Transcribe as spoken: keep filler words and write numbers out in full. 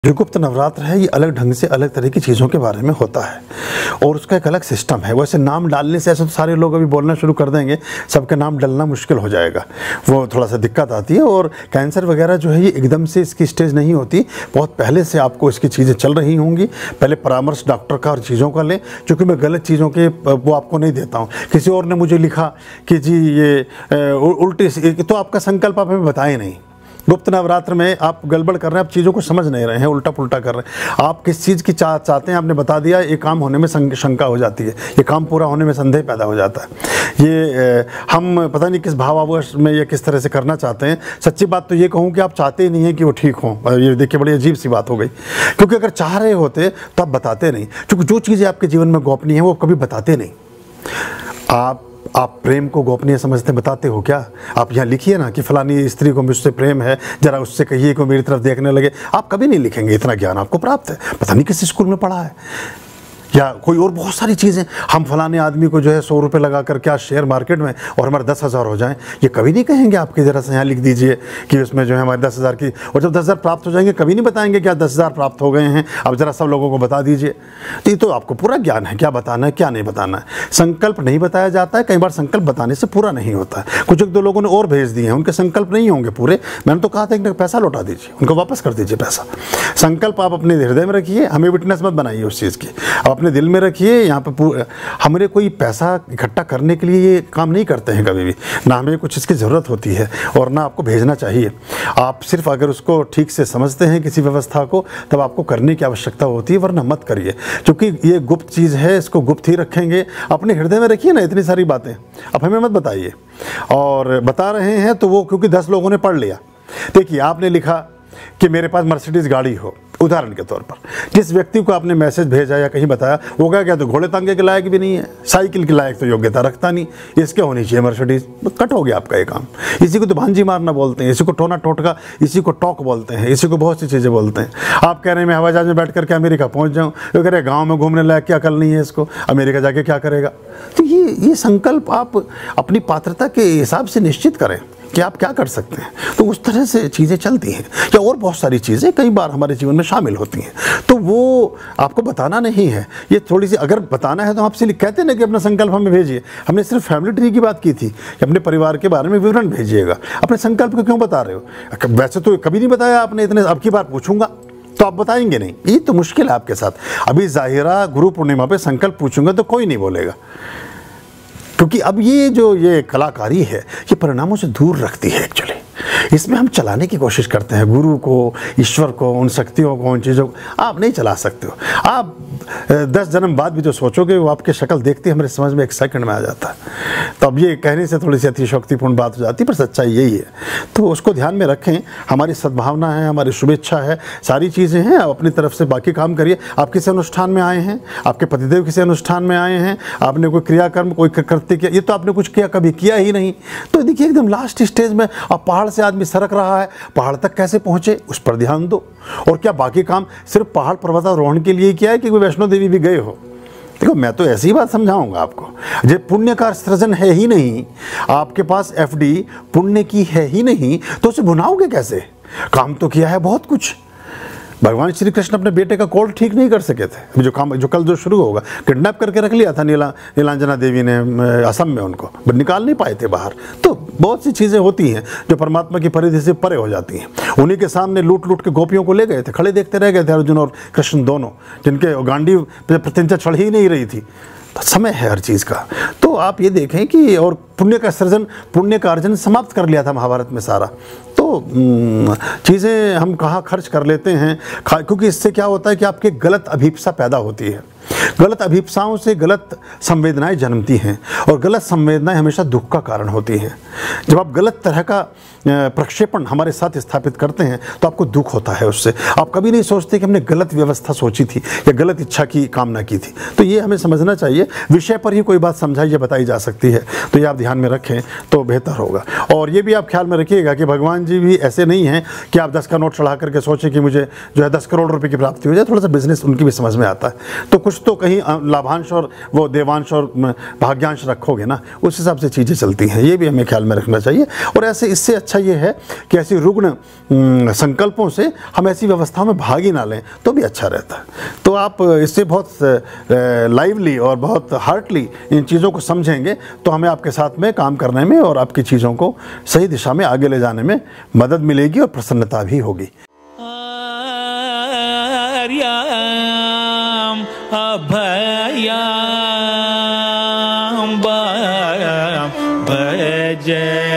जो गुप्त नवरात्र है ये अलग ढंग से अलग तरह की चीज़ों के बारे में होता है और उसका एक अलग सिस्टम है। वैसे नाम डालने से ऐसे तो सारे लोग अभी बोलना शुरू कर देंगे, सबके नाम डलना मुश्किल हो जाएगा, वो थोड़ा सा दिक्कत आती है। और कैंसर वगैरह जो है ये एकदम से इसकी स्टेज नहीं होती, बहुत पहले से आपको इसकी चीज़ें चल रही होंगी। पहले परामर्श डॉक्टर का और चीज़ों का लें, क्योंकि मैं गलत चीज़ों के वो आपको नहीं देता हूँ। किसी और ने मुझे लिखा कि जी ये उल्टी, तो आपका संकल्प आप हमें बताए नहीं। गुप्त नवरात्र में आप गड़बड़ कर रहे हैं, आप चीज़ों को समझ नहीं रहे हैं, उल्टा पुल्टा कर रहे हैं। आप किस चीज़ की चाह चाहते हैं आपने बता दिया, ये काम होने में शंका हो जाती है, ये काम पूरा होने में संदेह पैदा हो जाता है। ये हम पता नहीं किस भावावेश में या किस तरह से करना चाहते हैं। सच्ची बात तो ये कहूँ कि आप चाहते ही नहीं हैं कि वो ठीक हों। ये देखिए बड़ी अजीब सी बात हो गई, क्योंकि अगर चाह रहे होते तो आप बताते नहीं, क्योंकि जो चीज़ें आपके जीवन में गोपनीय है वो कभी बताते नहीं। आप आप प्रेम को गोपनीय समझते बताते हो क्या? आप यहाँ लिखिए ना कि फलानी स्त्री को मुझसे प्रेम है, जरा उससे कहिए कि मेरी तरफ देखने लगे। आप कभी नहीं लिखेंगे, इतना ज्ञान आपको प्राप्त है, पता नहीं किस स्कूल में पढ़ा है, या कोई और बहुत सारी चीज़ें। हम फलाने आदमी को जो है सौ रुपये लगा कर क्या शेयर मार्केट में और हमारे दस हज़ार हो जाएं, ये कभी नहीं कहेंगे आपके। ज़रा से यहाँ लिख दीजिए कि उसमें जो है हमारे दस हज़ार की, और जब दस हज़ार प्राप्त हो जाएंगे कभी नहीं बताएंगे क्या दस हज़ार प्राप्त हो गए हैं, अब ज़रा सब लोगों को बता दीजिए। तो ये तो आपको पूरा ज्ञान है क्या बताना है क्या नहीं बताना है। संकल्प नहीं बताया जाता है, कई बार संकल्प बताने से पूरा नहीं होता है। कुछ एक दो लोगों ने और भेज दिए हैं, उनके संकल्प नहीं होंगे पूरे। मैंने तो कहा था कि पैसा लौटा दीजिए, उनको वापस कर दीजिए पैसा। संकल्प आप अपने हृदय में रखिए, हमें विटनेस मत बनाइए उस चीज़ की, आप अपने दिल में रखिए। यहाँ पे हमारे कोई पैसा इकट्ठा करने के लिए ये काम नहीं करते हैं कभी भी, ना हमें कुछ इसकी ज़रूरत होती है और ना आपको भेजना चाहिए। आप सिर्फ अगर उसको ठीक से समझते हैं किसी व्यवस्था को, तब आपको करने की आवश्यकता होती है, वरना मत करिए, क्योंकि ये गुप्त चीज़ है, इसको गुप्त ही रखेंगे। अपने हृदय में रखिए ना इतनी सारी बातें, अब हमें मत बताइए। और बता रहे हैं तो वो क्योंकि दस लोगों ने पढ़ लिया। देखिए आपने लिखा कि मेरे पास मर्सिडीज़ गाड़ी हो, उदाहरण के तौर पर जिस व्यक्ति को आपने मैसेज भेजा या कहीं बताया, वो क्या क्या तो घोड़े तांगे के लायक भी नहीं है, साइकिल के लायक तो योग्यता रखता नहीं, इसके होनी चाहिए मर्सिडीज़। कट हो गया आपका ये काम। इसी को तो भांजी मारना बोलते हैं, इसी को टोना टोटका, इसी को टॉक बोलते हैं, इसी को बहुत सी चीज़ें बोलते हैं। आप कह रहे हैं मैं हवाई जहाज में बैठ करके अमेरिका पहुँच जाऊँ, वो कह रहे गाँव में घूमने लायक क्या अकल नहीं है इसको, अमेरिका जाके क्या करेगा। तो ये ये संकल्प आप अपनी पात्रता के हिसाब से निश्चित करें कि आप क्या कर सकते हैं, तो उस तरह से चीज़ें चलती हैं। या और बहुत सारी चीज़ें कई बार हमारे जीवन में शामिल होती हैं, तो वो आपको बताना नहीं है। ये थोड़ी सी अगर बताना है तो आपसे कहते ना कि अपना संकल्प हमें भेजिए। हमने सिर्फ फैमिली ट्री की बात की थी कि अपने परिवार के बारे में विवरण भेजिएगा, अपने संकल्प को क्यों बता रहे हो? वैसे तो कभी नहीं बताया आपने, इतने अब की बार पूछूंगा तो आप बताएंगे नहीं, ये तो मुश्किल है आपके साथ। अभी ज़ाहिरा गुरु पूर्णिमा पर संकल्प पूछूंगा तो कोई नहीं बोलेगा, क्योंकि अब ये जो ये कलाकारी है ये परिणामों से दूर रखती है। एक्चुअली इसमें हम चलाने की कोशिश करते हैं गुरु को, ईश्वर को, उन शक्तियों को, उन चीज़ों को। आप नहीं चला सकते हो। आप दस जन्म बाद भी जो सोचोगे वो आपकी शक्ल देखते हमारे समझ में एक सेकंड में आ जाता है। तो अब ये कहने से थोड़ी सी अतिशयोक्तिपूर्ण बात हो जाती है, पर सच्चाई यही है। तो उसको ध्यान में रखें। हमारी सद्भावना है, हमारी शुभेच्छा है, सारी चीज़ें हैं। आप अपनी तरफ से बाकी काम करिए। आप किसी अनुष्ठान में आए हैं, आपके पतिदेव किसी अनुष्ठान में आए हैं, आपने कोई क्रियाकर्म कोई करते किया, ये तो आपने कुछ किया कभी किया ही नहीं। तो देखिए एकदम लास्ट स्टेज में अब पहाड़ से आदमी सरक रहा है, पहाड़ तक कैसे पहुंचे उस पर ध्यान दो। और क्या बाकी काम सिर्फ पहाड़ पर्वतारोहण के लिए किया है कि कोई वैष्णो देवी भी गए हो? देखो मैं तो ऐसी बात समझाऊंगा आपको, जो पुण्य का सृजन है ही नहीं, आपके पास एफडी पुण्य की है ही नहीं, तो उसे भुनाओगे कैसे? काम तो किया है बहुत कुछ। भगवान श्री कृष्ण अपने बेटे का कोल्ड ठीक नहीं कर सके थे, जो काम जो कल जो शुरू होगा, किडनैप करके रख लिया था नीला नीलांजना देवी ने असम में, उनको निकाल नहीं पाए थे बाहर। तो बहुत सी चीज़ें होती हैं जो परमात्मा की परिधि से परे हो जाती हैं। उन्हीं के सामने लूट लूट के गोपियों को ले गए थे, खड़े देखते रह गए थे अर्जुन और कृष्ण दोनों, जिनके गांडी प्रत्यंचा चढ़ ही नहीं रही थी। तो समय है हर चीज़ का। तो आप ये देखें कि और पुण्य का सृजन, पुण्य का अर्जन समाप्त कर लिया था महाभारत में सारा। तो चीज़ें हम कहाँ खर्च कर लेते हैं, क्योंकि इससे क्या होता है कि आपके गलत अभिप्सा पैदा होती है। गलत अभिप्साओं से गलत संवेदनाएं जन्मती हैं, और गलत संवेदनाएं हमेशा दुख का कारण होती हैं। जब आप गलत तरह का प्रक्षेपण हमारे साथ स्थापित करते हैं तो आपको दुख होता है उससे। आप कभी नहीं सोचते कि हमने गलत व्यवस्था सोची थी या गलत इच्छा की कामना की थी। तो ये हमें समझना चाहिए। विषय पर ही कोई बात समझाई या बताई जा सकती है, तो ये आप ध्यान में रखें तो बेहतर होगा। और ये भी आप ख्याल में रखिएगा कि भगवान जी भी ऐसे नहीं हैं कि आप दस का नोट चढ़ा करके सोचें कि मुझे जो है दस करोड़ रुपये की प्राप्ति हो जाए। थोड़ा सा बिजनेस उनकी भी समझ में आता है, तो कुछ तो कहीं लाभांश और वो देवांश और भाग्यांश रखोगे ना, उस हिसाब से चीज़ें चलती हैं। ये भी हमें ख्याल में रखना चाहिए। और ऐसे इससे अच्छा ये है कि ऐसी रुग्ण संकल्पों से हम ऐसी व्यवस्थाओं में भाग ही ना लें तो भी अच्छा रहता है। तो आप इससे बहुत लाइवली और बहुत हार्टली इन चीज़ों को समझेंगे तो हमें आपके साथ में काम करने में और आपकी चीज़ों को सही दिशा में आगे ले जाने में मदद मिलेगी और प्रसन्नता भी होगी। अभयाम भज